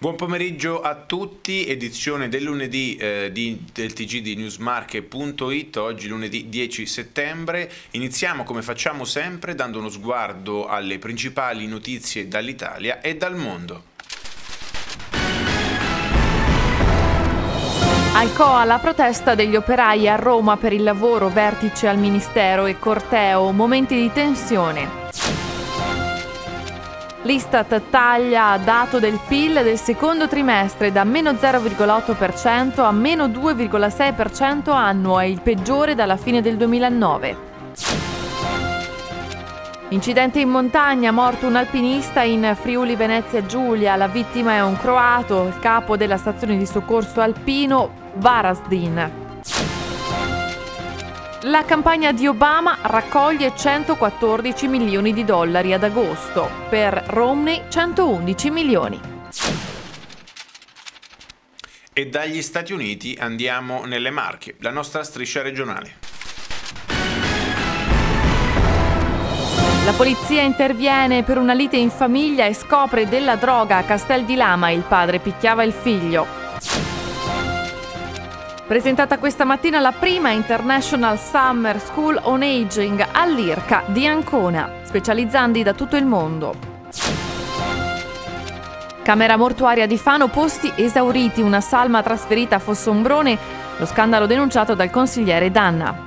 Buon pomeriggio a tutti, edizione del lunedì del TG di newsmarket.it, oggi lunedì 10 settembre. Iniziamo come facciamo sempre dando uno sguardo alle principali notizie dall'Italia e dal mondo. Alcoa, la protesta degli operai a Roma per il lavoro, vertice al Ministero e corteo, momenti di tensione. L'Istat taglia dato del PIL del secondo trimestre da meno 0,8% a meno 2,6% annuo, è il peggiore dalla fine del 2009. Incidente in montagna, morto un alpinista in Friuli Venezia Giulia, la vittima è un croato, il capo della stazione di soccorso alpino Varazdin. La campagna di Obama raccoglie 114 milioni di dollari ad agosto, per Romney 111 milioni. E dagli Stati Uniti andiamo nelle Marche, la nostra striscia regionale. La polizia interviene per una lite in famiglia e scopre della droga a Castel di Lama, il padre picchiava il figlio. Presentata questa mattina la prima International Summer School on Aging all'IRCA di Ancona, specializzandi da tutto il mondo. Camera mortuaria di Fano, posti esauriti, una salma trasferita a Fossombrone, lo scandalo denunciato dal consigliere Danna.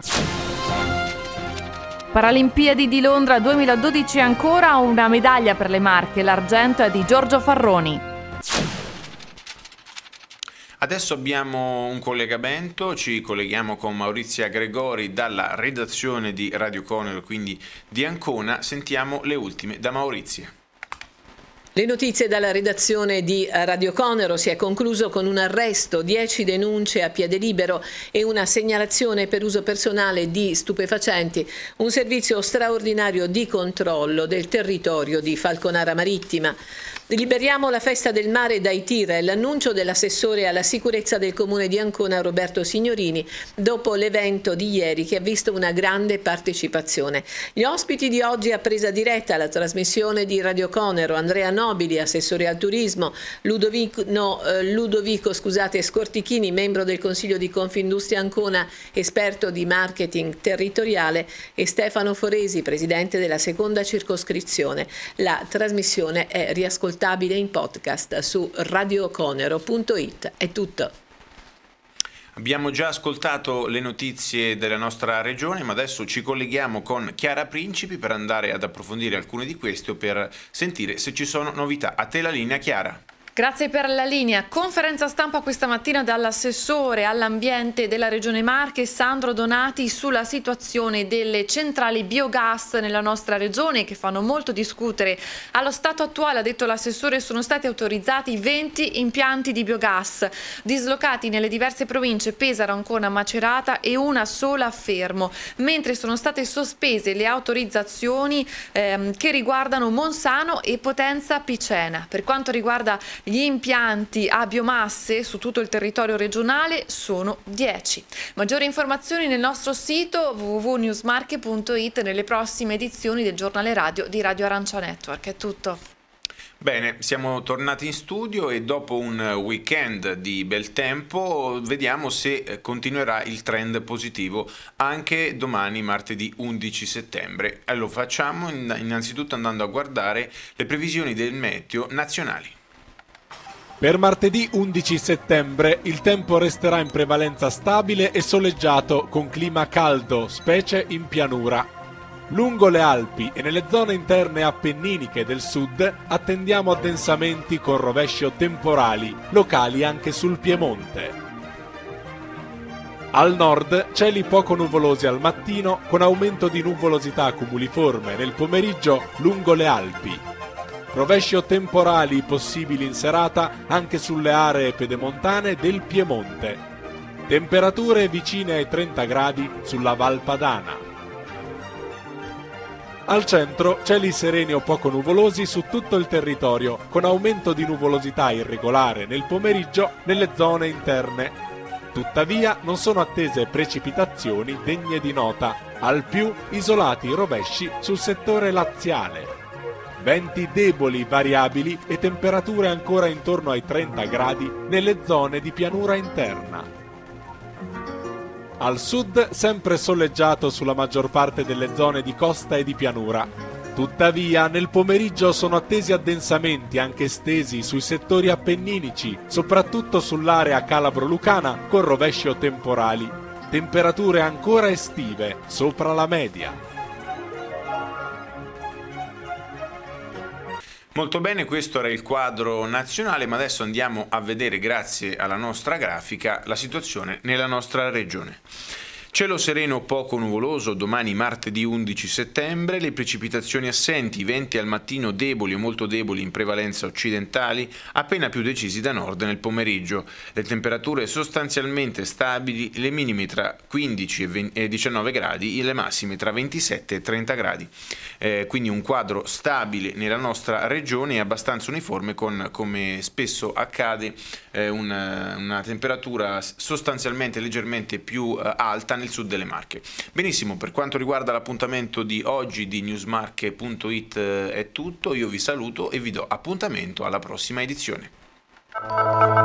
Paralimpiadi di Londra 2012, ancora una medaglia per le Marche, l'argento è di Giorgio Farroni. Adesso abbiamo un collegamento, ci colleghiamo con Maurizia Gregori dalla redazione di Radio Conero, quindi di Ancona. Sentiamo le ultime da Maurizia. Le notizie dalla redazione di Radio Conero: si è concluso con un arresto, 10 denunce a piede libero e una segnalazione per uso personale di stupefacenti, un servizio straordinario di controllo del territorio di Falconara Marittima. Liberiamo la festa del mare dai tir, è l'annuncio dell'assessore alla sicurezza del comune di Ancona Roberto Signorini dopo l'evento di ieri che ha visto una grande partecipazione. Gli ospiti di oggi a presa diretta alla trasmissione di Radio Conero: Andrea Nobili, assessore al turismo, Ludovico Scortichini, membro del Consiglio di Confindustria Ancona, esperto di marketing territoriale, e Stefano Foresi, presidente della seconda circoscrizione. La trasmissione è riascoltabile in podcast su radioconero.it. È tutto. Abbiamo già ascoltato le notizie della nostra regione, ma adesso ci colleghiamo con Chiara Principi per andare ad approfondire alcune di queste o per sentire se ci sono novità. A te la linea, Chiara. Grazie per la linea. Conferenza stampa questa mattina dall'assessore all'ambiente della Regione Marche, Sandro Donati, sulla situazione delle centrali biogas nella nostra regione che fanno molto discutere. Allo stato attuale, ha detto l'assessore, sono stati autorizzati 20 impianti di biogas dislocati nelle diverse province Pesaro, Ancona, Macerata e una sola a Fermo, mentre sono state sospese le autorizzazioni che riguardano Monsano e Potenza Picena. Per quanto riguarda gli impianti a biomasse su tutto il territorio regionale sono 10. Maggiori informazioni nel nostro sito www.newsmarket.it nelle prossime edizioni del giornale radio di Radio Arancia Network. È tutto. Bene, siamo tornati in studio e dopo un weekend di bel tempo vediamo se continuerà il trend positivo anche domani, martedì 11 settembre. E lo facciamo innanzitutto andando a guardare le previsioni del meteo nazionali. Per martedì 11 settembre il tempo resterà in prevalenza stabile e soleggiato con clima caldo, specie in pianura. Lungo le Alpi e nelle zone interne appenniniche del sud attendiamo addensamenti con rovescio temporali, locali anche sul Piemonte. Al nord cieli poco nuvolosi al mattino con aumento di nuvolosità cumuliforme nel pomeriggio lungo le Alpi. Rovescio temporali possibili in serata anche sulle aree pedemontane del Piemonte. Temperature vicine ai 30 gradi sulla Val Padana. Al centro cieli sereni o poco nuvolosi su tutto il territorio, con aumento di nuvolosità irregolare nel pomeriggio nelle zone interne. Tuttavia non sono attese precipitazioni degne di nota, al più isolati rovesci sul settore laziale. Venti deboli, variabili e temperature ancora intorno ai 30 gradi nelle zone di pianura interna. Al sud sempre soleggiato sulla maggior parte delle zone di costa e di pianura. Tuttavia nel pomeriggio sono attesi addensamenti anche estesi sui settori appenninici, soprattutto sull'area calabro-lucana con rovesci o temporali. Temperature ancora estive, sopra la media. Molto bene, questo era il quadro nazionale, ma adesso andiamo a vedere, grazie alla nostra grafica, la situazione nella nostra regione. Cielo sereno poco nuvoloso domani martedì 11 settembre, le precipitazioni assenti, venti al mattino deboli o molto deboli in prevalenza occidentali, appena più decisi da nord nel pomeriggio. Le temperature sostanzialmente stabili, le minime tra 15 e 19 gradi, le massime tra 27 e 30 gradi. Quindi un quadro stabile nella nostra regione e abbastanza uniforme con, come spesso accade, una temperatura sostanzialmente leggermente più alta nel sud delle Marche. Benissimo, per quanto riguarda l'appuntamento di oggi di newsmarche.it è tutto, io vi saluto e vi do appuntamento alla prossima edizione.